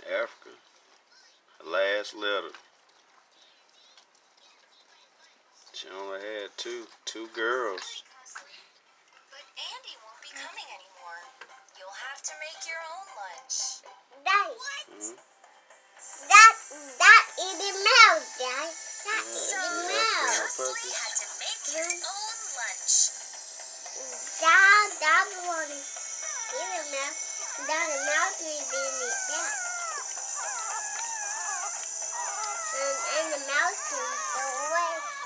Africa. Her last letter. She only had two girls. But Andy won't be coming anymore. You'll have to make your own lunch. Daddy. Mm-hmm. That is the mouse, Dad. That is the mouse. Leslie had to make his own lunch. That one is the mouse. That the mouse is in it. That. And the mouse can go away.